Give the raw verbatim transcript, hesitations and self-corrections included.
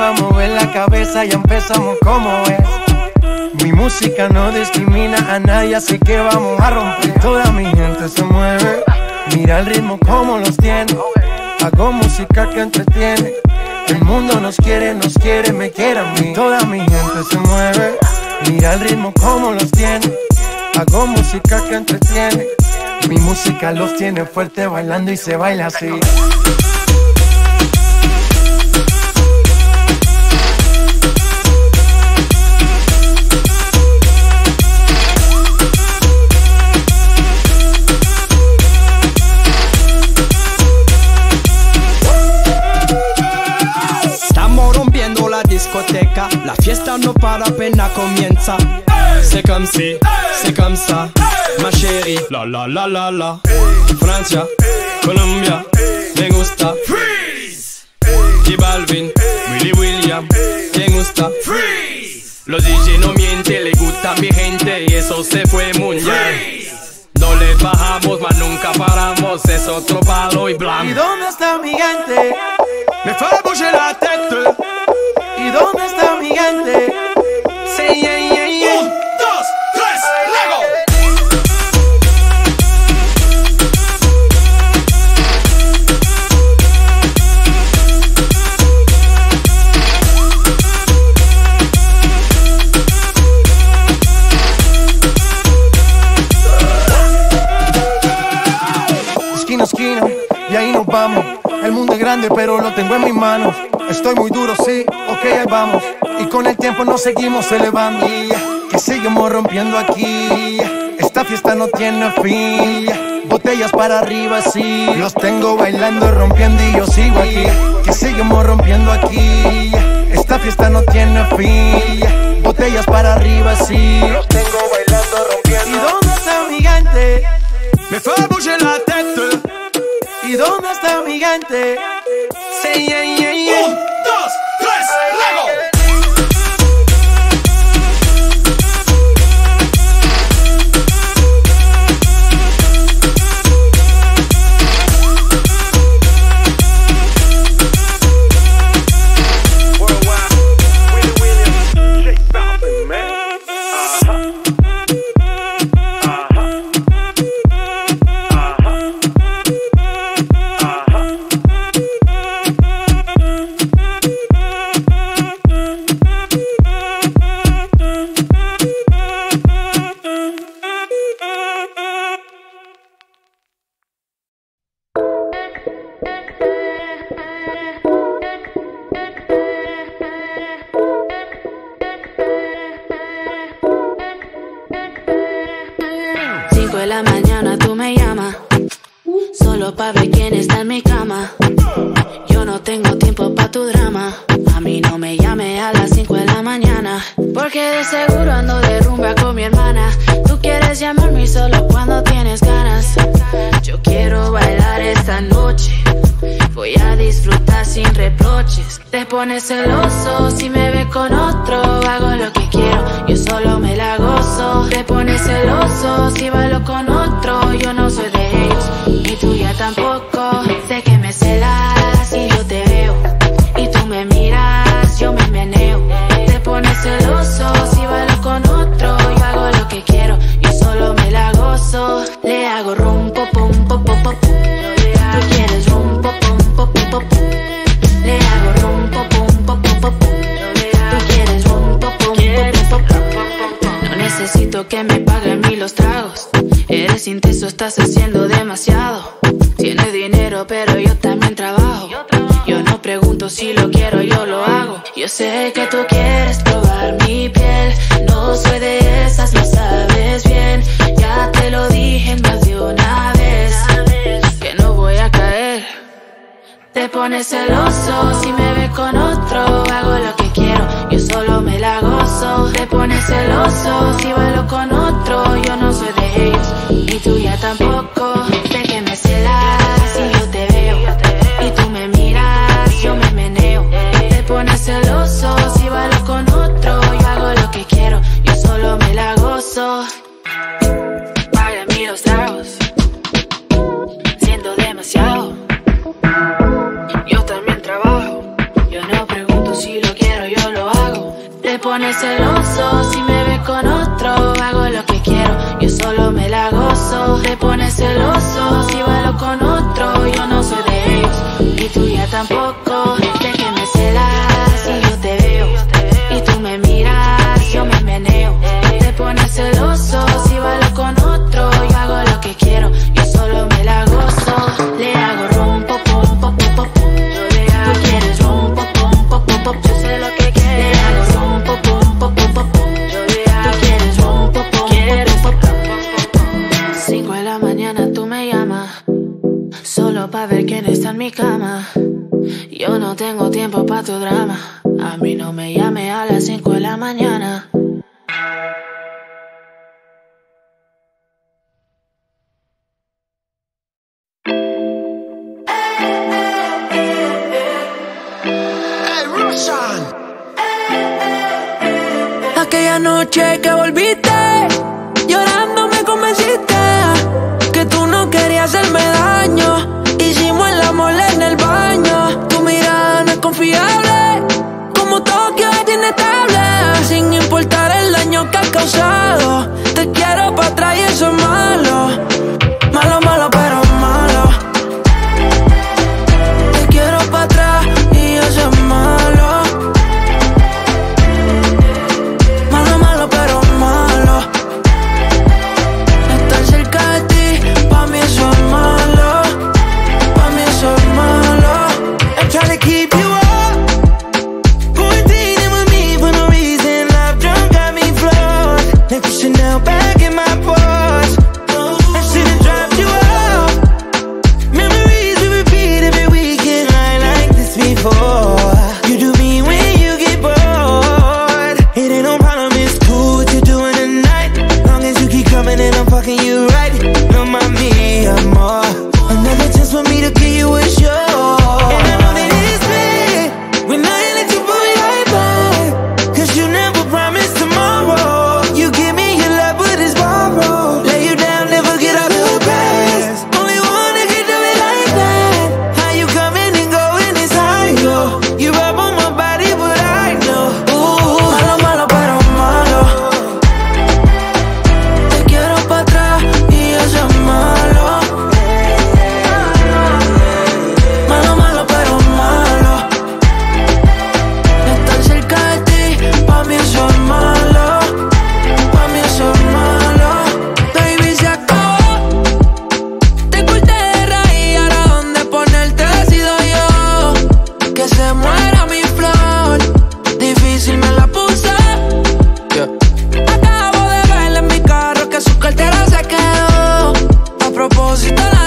a mover la cabeza, ya empezamos como es. Mi música no discrimina a nadie, así que vamos a romper. Toda mi gente se mueve, mira el ritmo como los tiene. Hago música que entretiene. El mundo nos quiere, nos quiere, me quiere a mí. Toda mi gente se mueve, mira el ritmo como los tiene. Hago música que entretiene. Mi música los tiene fuerte bailando y se baila así. Estamos rompiendo la discoteca, la fiesta no para, apenas comienza. C'est comme si, c'est comme ça, ma chérie. La la la la la. Francia, Colombia, me gusta. Freeze. J Balvin, Willy William, me gusta. Freeze. Los D J no mienten, le gusta mi gente y eso se fue muy bien. No le bajamos, mas nunca paramos, es otro palo y blanco. ¿Y dónde está mi gente? Me fait bouger la tête. ¿Y dónde está mi gente? Sí, yeah, yeah, yeah. Un, dos, tres, Lego. Esquina a esquina, y ahí nos vamos. El mundo es grande, pero lo tengo en mis manos. Estoy muy duro, sí, ok, ahí vamos. Y con el tiempo nos seguimos elevando. Que seguimos rompiendo aquí. Esta fiesta no tiene fin. Botellas para arriba, sí. Los tengo bailando, rompiendo y yo sigo aquí. Que seguimos rompiendo aquí. Esta fiesta no tiene fin. Botellas para arriba, sí. Los tengo bailando, rompiendo. ¿Y dónde está mi gente? Me fait bouger la tête. ¿Y dónde está mi gente? Sí, yeah, yeah, yeah. Un, dos, tres, Lego. De la mañana tú me llamas, solo pa' ver quién está en mi cama. Yo no tengo tiempo pa' tu drama. A mí no me llame a las cinco de la mañana, porque de seguro ando de rumba con mi hermana. Tú quieres llamarme solo cuando tienes ganas. Yo quiero bailar esta noche, voy a disfrutar sin reproches. Te pones celoso si me ves con otro. Hago lo que quiero, yo solo me la gozo. Te pones celoso si bailo con otro. Yo no soy de ellos, y tú ya tampoco. Sé que me celas si yo te veo, y tú me miras, yo me meneo. Te pones celoso si bailo con otro. Yo hago lo que quiero, yo solo me la gozo. Le hago rum, pum, pum, pum, pum, pum. Tú quieres rum, pum, pum, pum, pum, pum. Le hago rum, pum, pum, pum, pum, pum. Tú quieres rum, pum, pum, pum, pum. No necesito que me paguen ni los tragos. Eres intenso, estás haciendo demasiado. Tienes dinero, pero yo también trabajo. Yo no pregunto si lo quiero, yo lo hago. Yo sé que tú quieres probar mi piel. No soy de esas, lo sabes bien. Ya te lo dije más de una vez, que no voy a caer. Te pones celoso si me ves con otro. Hago lo que quiero, yo solo me la gozo. Te pones celoso si bailo con otro. Yo no soy de ellos, y tú ya tampoco. Sé que me celas si yo te veo, y tú me miras, yo me meneo. Te pones celoso si bailo con otro. Yo hago lo que quiero, yo solo me la gozo. Paga mí los tragos, siento demasiado. Yo también trabajo, yo no pregunto si lo quiero. pones celoso si me ves con otro. Hago lo que quiero, yo solo me la gozo. Te pones celoso si bailo con otro. Yo no soy de ellos y tú ya tampoco. De que me celas si yo te veo y tú me miras, yo me meneo. Te pones celoso si bailo con otro. Yo hago lo que quiero, yo solo me la gozo. Le hago rum, pop, pum, pop, pop, pop. Yo le hago, tú quieres rum, pop, pum, pop, pop, pop. Yo sé lo que quieres. Le hago rum, pop, pum, pop, pop, pop. Yo le hago, tú quieres rum, pop, pum, pop, pop, pop. Cinco de la mañana tú me llamas solo pa' ver quién está en mi cama. Yo no tengo tiempo pa' tu drama. A mí no me llame a las cinco de la mañana. Aquella noche que volviste, llorando me convenciste que tú no querías hacerme daño. Hicimos el amor en el baño. Tu mirada no es confiable, como Tokio es inestable. Sin importar el daño que has causado, te quiero pa' atrás y eso es malo. Malo, malo, pero malo. Te quiero pa' atrás y eso es malo. Malo, malo, pero malo. Estar cerca de ti, pa' mí eso es malo. Pa' mí eso es malo. I'm trying to keep you up, quarantining with me for no reason. Love drunk got me floored, like Chanel back in my Porsche. I should've dropped you off. Memories we repeat every weekend, like like this before. You do me when you get bored. It ain't no problem, it's cool what you're doing tonight. Long as you keep coming and I'm fucking you right. No mami, amor. Another chance for me to give you a show. And I know that it's bad when I let you pull me right back, cause you never promised tomorrow. You give me your love but it's borrowed. Lay you down, never get out of the past. Only one that can do it like that. How you coming and going is high, yo. You rub on my body but I know. Ooh, malo, malo, pero malo. Te quiero pa' atrás y eso es malo. Malo, malo, pero malo. Estar cerca de ti, pa' mí eso es malo. Pa' mí eso es malo. Baby, se acabó. Te corté de raíz, ahora dónde ponerte decido yo. Que se muera mi flor, difícil me la puse. Acabo de verle en mi carro que su cartera se quedó. A propósito la